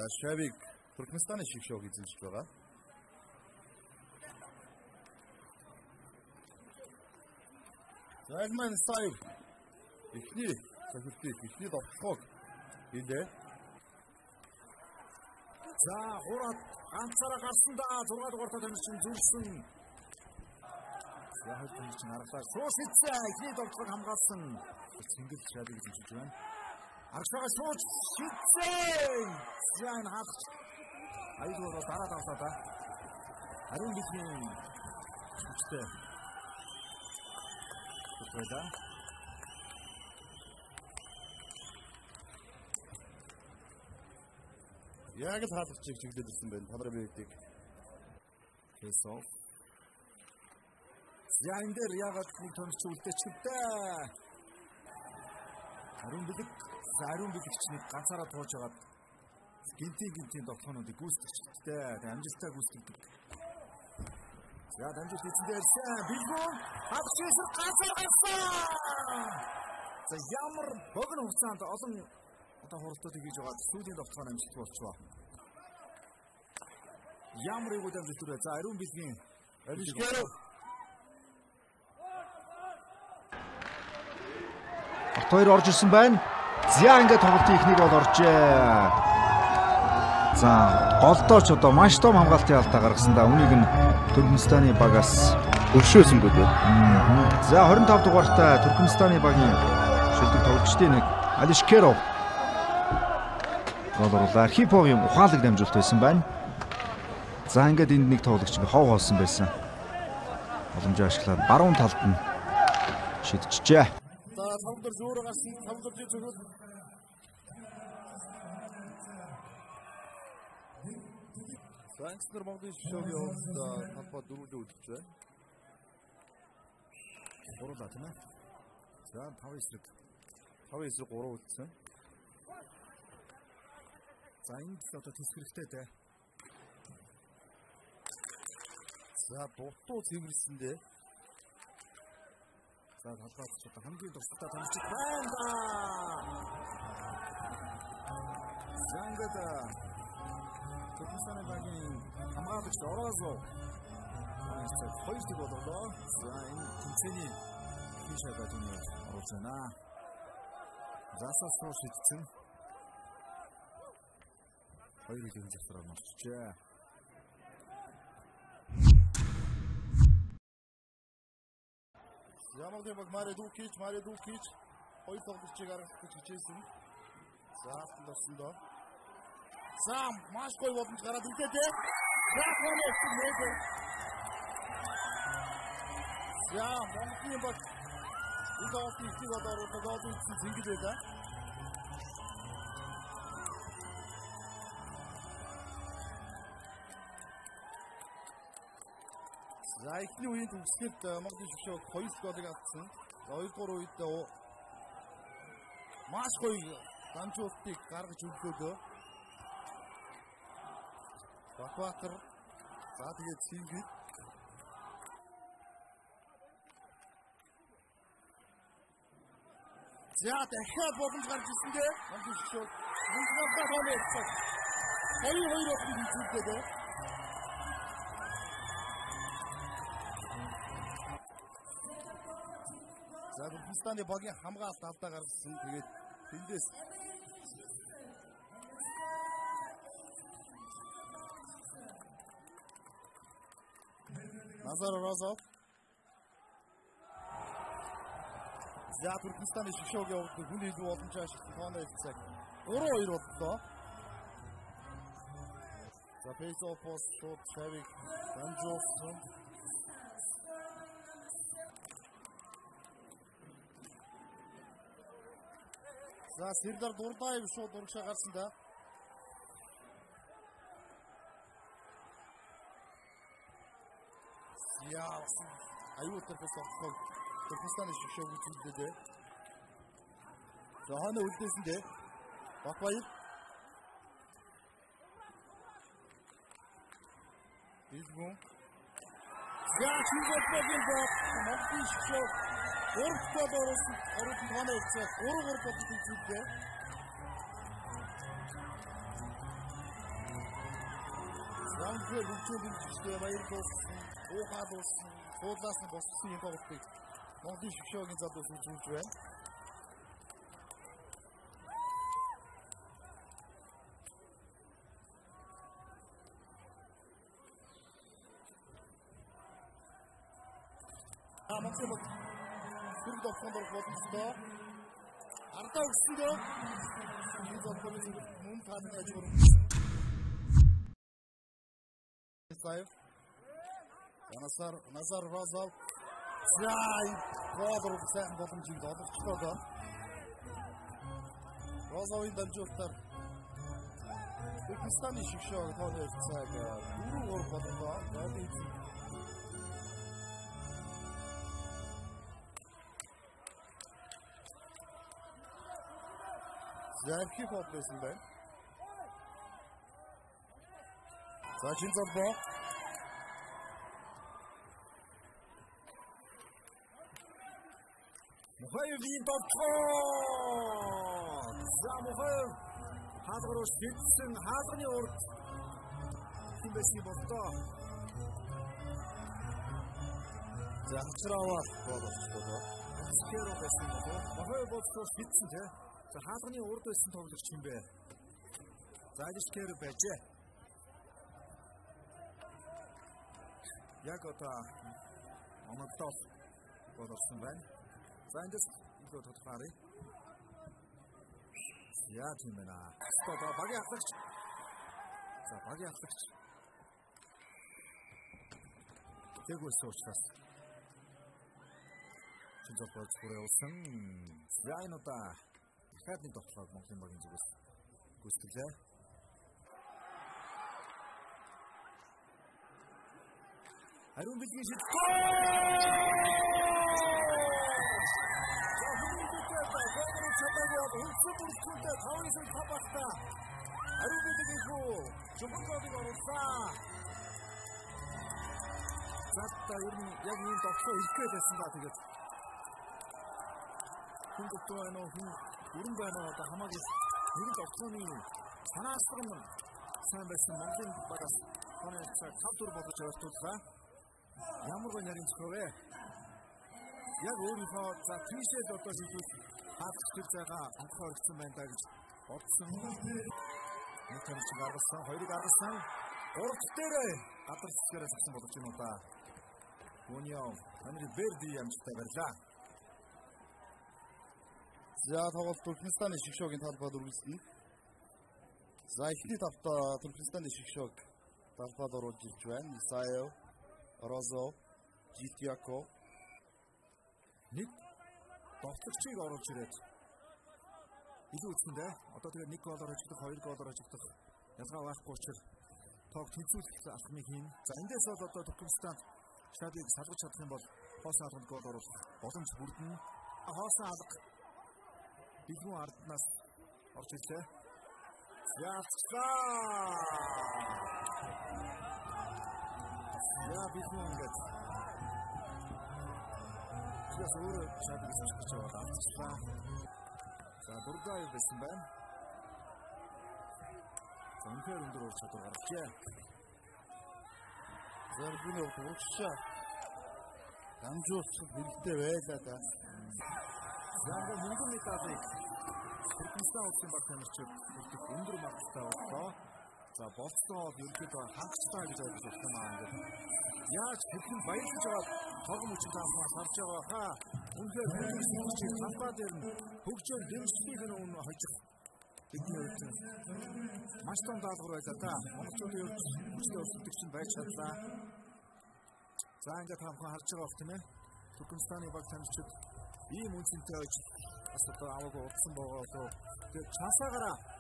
Шавик Туркменстаны шигшөөг эзэмшиж байгаа. Загман Саив ихний сахилтыг ихний довтлогоо хийлээ. За хураад ганцаараа гарсан да 6 дугаартай томчин зүрсэн. Яг томчин аргалаар суус ицээ ихний довтлогоо хамгаалсан. Цэнгэл Шавик эзэмшиж байна. Аршаа шууд шитсэн. Зайн хагч. Айдуу дараа тавсаа та. Харин бидний хүчтэй. Тэгэлээ. Яг л хаалгач чиглэлд ирсэн байна. Та нарын биеийг хэсов. Зайн дээр ягаад нэг томч үлдээчихвээ. Ариун бэлэгчнийг ганцаараа тууж агаад гинтийн тоглоомнуудыг гүйцэтгэжтэй. Амжилттай гүйцэтгэдэг. За дамжуулт эзэндээ ирсэн. Билгүү хавчээс ганцаар гарсан. За ямар богино хугацаанд олон одоо хурцтуудыг хийж байгаа студийн тоглоом амжилттай болчихлоо. Ямар игүү дамжуулт үрээ. За ариун бэлгийн Eligibility хоёр орж ирсэн байна. За ингээд тоглолтын ихнийг бол оржээ. За голдооч одоо маш том хамгаалтын алдаа гаргасан да. Үнийг нь Туркменстаны багаас өршөөсөнгөө байна. За 25 дугаартай Туркменстаны багийн шилдэг тоглогчдын нэг Алишкеров гол оруулаа. Архиповын ухаалаг дамжуулт байсан байна. За ингээд энд нэг тоглогч хов хоосон байсан. Боломжоо ашиглаад баруун талд нь шидчихжээ. Тавдар зөөр гарсан тавдар зөвхөн Санкцнер Монголын шоугийн хувьд талбай дөрвөлөө үлдэж байна. Гурлаа тийм ээ. За 5 эсрэг 3 үлдсэн. За энд л одоо тис хэрэгтэй дээ. За дутуу цэвэрлсэндээ за талбайд ч одоо хамгийн дуртай томчид байна да. Зангад Туркменстаны багийн хамгаалагч Орозов хоёр дэг болоо. За энэ тэмцээний хин шалгалт нь оруулж байна. Засаа суу шидсэн. Хоёр үеийн засраар морчжээ. Ямагын баг Маре Дукич хоёр тоглогчийг аргах гэж хичээсэн. За хатсан доо. За маш гоё боломж гараад ирлээ дээ. За хоног нээдэ. За Монголын баг U18 ихийг одоо оруулаад үзсэн зингэлээ да. За ихний үеийн төгсгөлд Монголын шгшөөг 2 голыг авсан. 2-3 үед маш гоё дамжуултыг гаргаж өглөөгөө. Ulaanbaatar за тэгээд Сингид за дахиад боломж гарч ирсэндээ Монголын шгшөөг мөнгөтэй болчихсон. 2-2 очих зүйлдээ. За Туркменстаны багийн хамгаалалт алдаа гаргасан. Тэгээд тэндээс Назар Розов. За Туркменстаны шгшөөгийн хувьд хүний илүү боломж ашиглах тооны хэсэг 3-2 боллоо. За фейс-офф шууд Шавик дамжуулсан. За Сэрдар Дурдаев шууд урагшаа гарсан да. Яа, аюутар фэсоффог Туркменстаны шгшөөг үзүүлдэг. За хана үлдээсэндээ Бакбаяр Билгүү. За чингэтгэн бод Монголын шгшөөг 3 гол оруулсан. Оролцсон хана үлдээ 3-3 болдог үзүүлдэг. Үнэхээр хөгжмийн бэлтгэгчтэй баяр болсон, уухад болсон, суулгаас нь боссон юм тоглолтыг Монголын шгшөөгийн залуус үзүүлж байна. Монголын дөрөв тоглолтод боломжтой. Ардаа өгсөндөө энэ тоглолтын мөн тааны ажил Назар Розов зай гол сайн боломжийг олгочлоо. Розовын дамжуулалтаар Пакистаны шгшөөг тооны цаг 4-3 боллоо. Зайхи хоплсэн байна. За Чинзолбоо Мохаевийн тоглолт. За Мохаев хаалгаруу шидсэн хаалганы урд хэмбэси болтоо. За хацраа болчихлоо. Скэро байсан болоо. Мохаев болсоо шидсэн те. За хаалганы урд байсан тоглогч юм бэ. За Скэро байжээ. Яг одоо Аматтал боловсон байна. За эндээс илүү тодорхой. Яа тийм ээ. Одоо багийн ахлагч. За багийн ахлагч. Тэгвэл учраас Чинзол болж бүрэлсэн. За энэ одоо дахиад нэг тоглолт Монголын багийн зүгээс гүйцэтгэлээ. Ариун бэлгийн шийдэл. Үнсэн бүртгүүлээ 5-9 хапахта. Ариун бэлгийн хөө жумгуудыг оруулсан. За ер нь яг энэ тоглолт ихтэй байсан да тэгээд. Хүн doktor байна уу хүн өрн байна уу одоо хамаагүй нэг тоглооны санаасрал нь сайн байсан Монголын багаас тооны цаг 5-4 болж явуулсан. Ямар гоо нарийн зөвхөө яг өөрийнхөө за тийшээ одоо шийдвэр хаалт тэр цагаа онцгой орчихсон байна даа гэж бодсон. Нэг тэмч гаргасан, хоёрыг гаргасан. Гурав дээрээ гадар хэсгээрээ зогсон болж байна уу да. Гонио Анри Берди амжилттай барьлаа. За тоглолт Туркменстаны шгшөөгийн талбайд үргэлжлэнэ. За эхний тавтаа Туркменстаны шгшөөг талбайд оруулж ирж байна. Исаев, Розов, Житяко нэг тоглогчийг оруулж ирээд илүү үсэндээ одоо тэгээ нэг голоор хожигдох, хоёр голоор хожигдох ялгаа байхгүй учраас тоог тэнцвүүлэх алхмыг хийн. За эндээс бол одоо Туркменстан стадыг салгаж чадах юм бол хоосон алганд гол оруулах боломж бүрдэн. Хоосон алга бэлгүүн арднаас орж ирлээ. Яа бэлгүүн ингээд яс өөрөө чаддаг гэж байна. За дуртай байсан байна. За үнхээр өндөр ур чадвар гаргажээ. Зэрэгний урагшаа дамжуулах хэрэгтэй байлаа да. Яг мөнгөн медалийг Туркменстан улсын баг тамирчид бүртгэх өндөр магттай боллоо. За болцоо ерөнхийдөө хангацтай гэж ойлгож байна ингээд. Яаж хэрхэн баярлаж байгаа тогом үчиг таамаас харж байгаа хаа. Үнээр хөгжиж хамбаа дээр нь хөгжөөр дэмжлийг нь хожих бидний үед маш том даалгавар байлаа да. Монголчуудын хувьд хүчтэй өсөлтөг чинь байж чадлаа. За ингээд хамхан харж байгаа бох тийм ээ. Туркменстаны баг тамирчид ийм үнцэнтэй байж бас одоо аваагүй утсан байгаа болоо. Тэгээд чансаагаараа